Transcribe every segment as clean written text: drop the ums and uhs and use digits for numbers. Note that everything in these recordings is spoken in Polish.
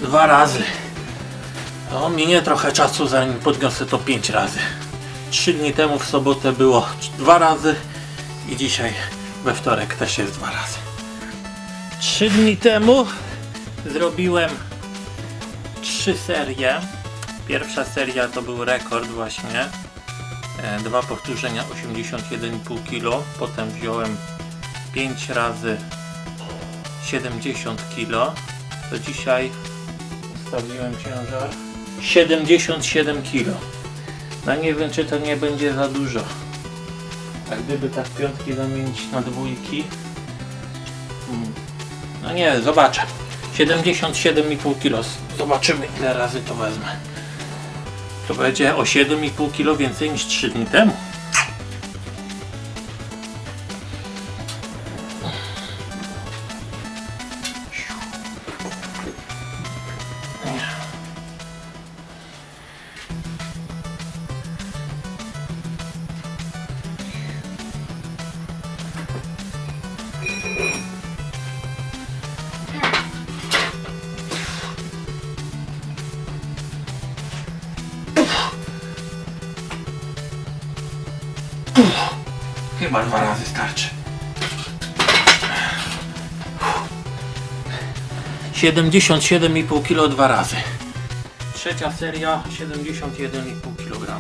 2 razy. To minie trochę czasu, zanim podniosę to 5 razy. 3 dni temu w sobotę było 2 razy i dzisiaj we wtorek też jest 2 razy. 3 dni temu zrobiłem 3 serie. Pierwsza seria to był rekord właśnie. 2 powtórzenia 81,5 kg. Potem wziąłem 5 razy 70 kg. To dzisiaj ustawiłem ciężar 77 kg. No nie wiem, czy to nie będzie za dużo. A gdyby tak piątki zamienić na dwójki, no nie, zobaczę. 77,5 kg. Zobaczymy, ile razy to wezmę. To będzie o 7,5 kg więcej niż 3 dni temu. Chyba 2 razy starczy. 77,5 kg 2 razy. Trzecia seria 71,5 kg.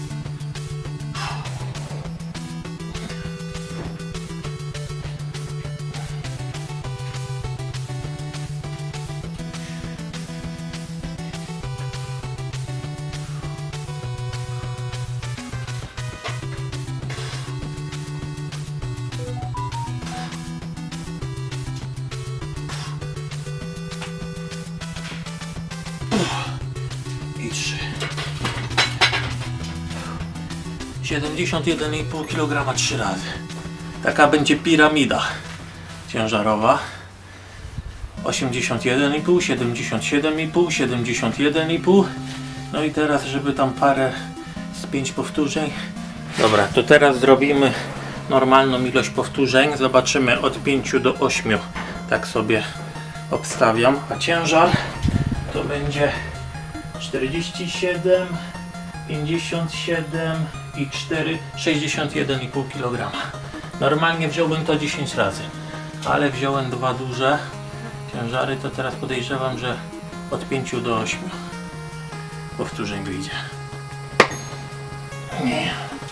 I 3. 71,5 kg 3 razy. Taka będzie piramida ciężarowa. 81,5, 77,5, 71,5. No i teraz, żeby tam parę z 5 powtórzeń. Dobra, to teraz zrobimy normalną ilość powtórzeń. Zobaczymy od 5 do 8. Tak sobie obstawiam. A ciężar to będzie 47, 57 i 4, 61,5 kg. Normalnie wziąłbym to 10 razy, ale wziąłem 2 duże ciężary, to teraz podejrzewam, że od 5 do 8 powtórzeń wyjdzie. Nie.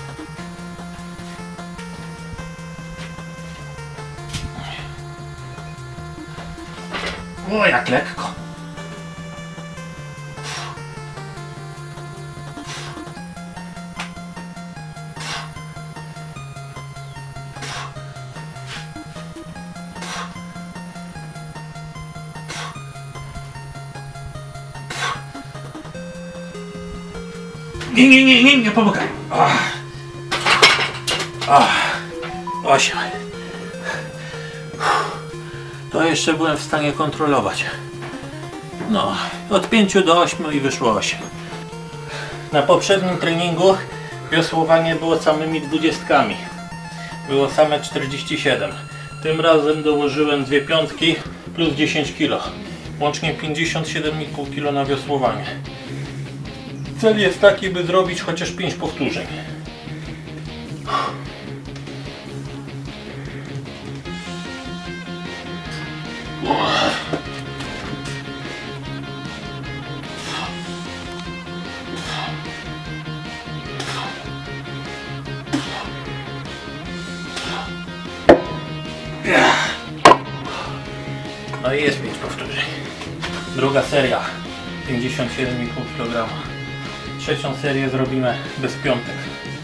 O, jak lekko. Nie pomagaj. 8. To jeszcze byłem w stanie kontrolować. No, od 5 do 8 i wyszło 8. Na poprzednim treningu wiosłowanie było samymi 20. Było same 47. Tym razem dołożyłem 2 piątki plus 10 kg. Łącznie 57,5 kg na wiosłowanie. Cel jest taki, by zrobić chociaż 5 powtórzeń. No i jest 5 powtórzeń. Druga seria 57,5 kg. Trzecią serię zrobimy bez piątek.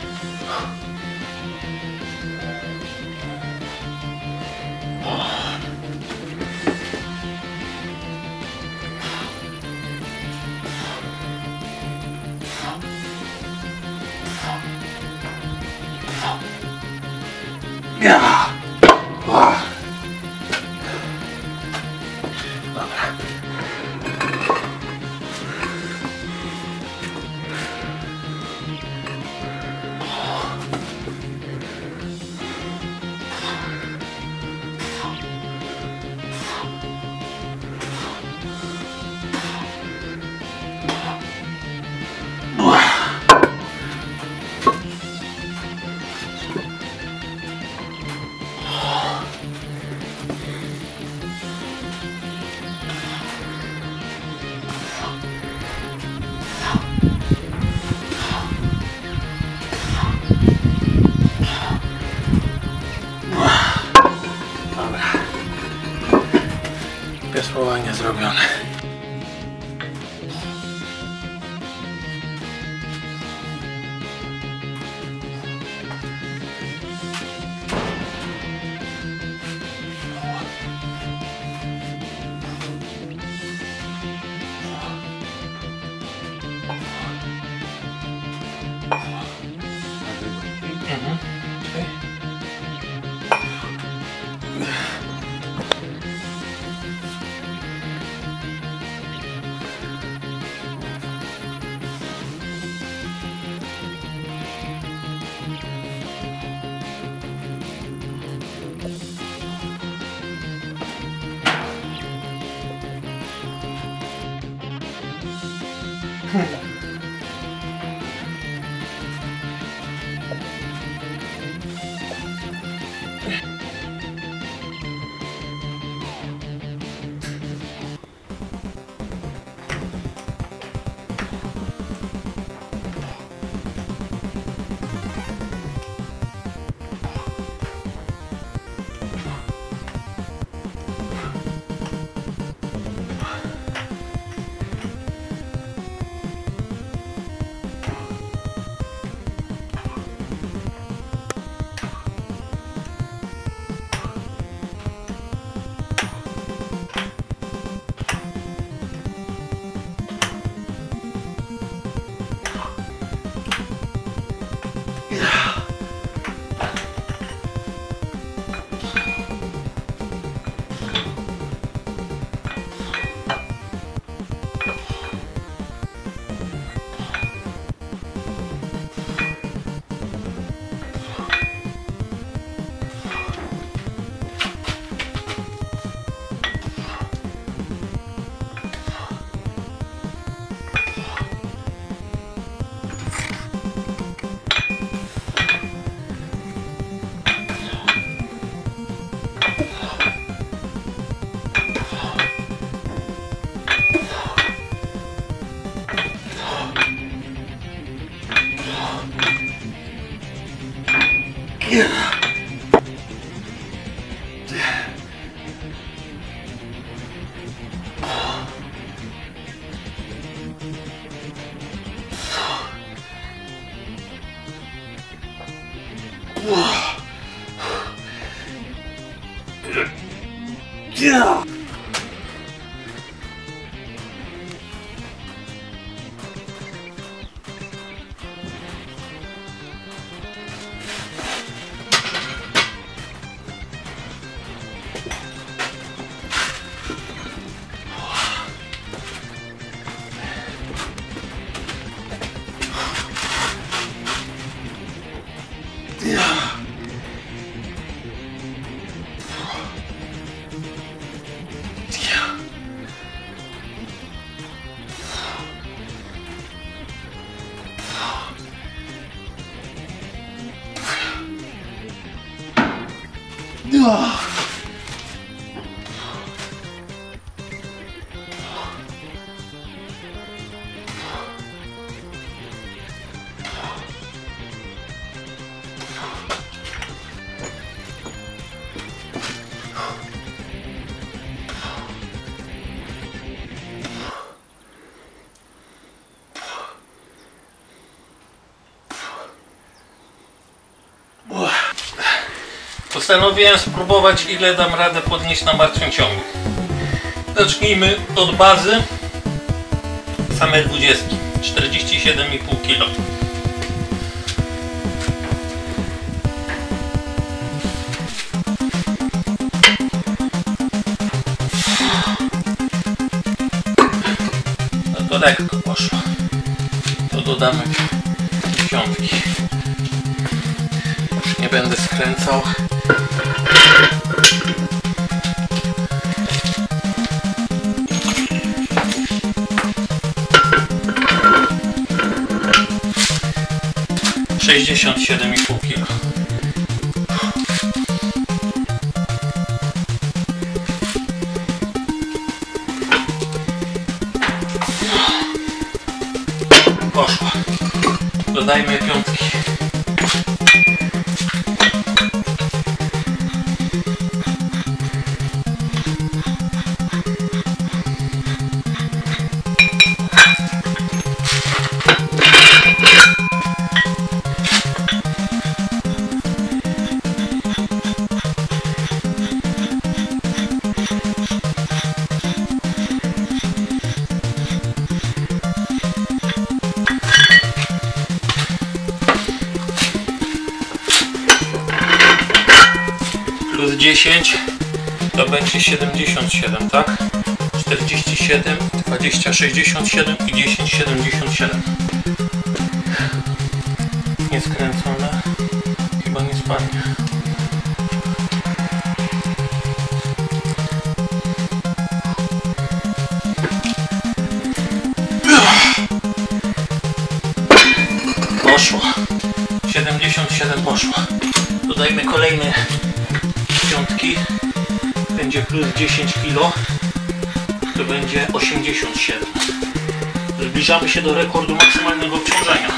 Dobra. Piasłowanie zrobione. Yeah. Postanowiłem spróbować, ile dam radę podnieść na martwym ciągu. Zacznijmy od bazy. Same 20. 47,5 kg. No to lekko poszło. To dodamy piątki. Już nie będę skręcał. Sześćdziesiąt 7,5 kg. Poszło. Dodajmy piątki. 10 to będzie 77, tak? 47, 20, 67 i 10, 77. Nieskręcone. Chyba nie spadnie. Poszło. 77 poszło. Dodajmy kolejne piątki. Będzie plus 10 kg. To będzie 87. Zbliżamy się do rekordu maksymalnego obciążenia.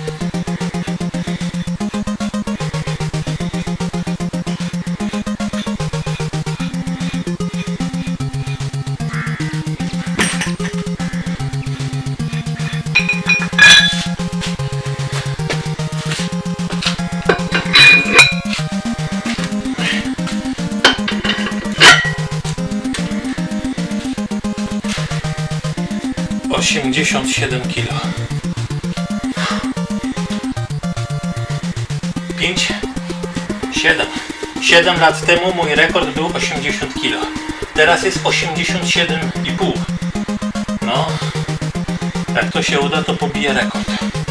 - 87 kg. 5, 7 lat temu mój rekord był 80 kg. Teraz jest 87,5. No, jak to się uda, to pobiję rekord.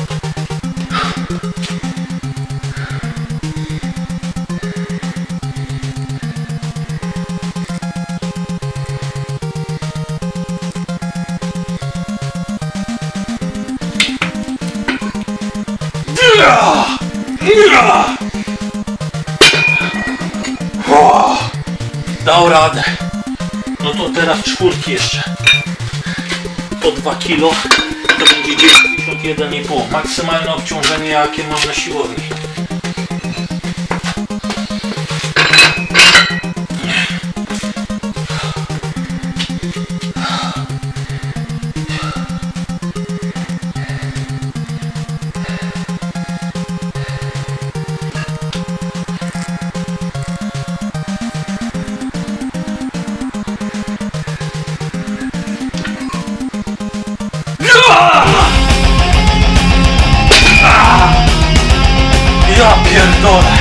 Dał radę. No to teraz czwórki jeszcze. Po 2 kg to będzie 91,5. Maksymalne obciążenie, jakie mam na siłowni. Ja pierdolę!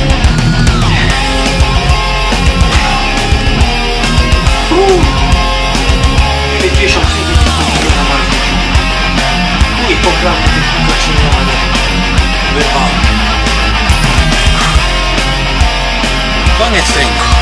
Ile 10 cm na markę. I poprawnie technika czyniona. Wypał. Koniec rynku.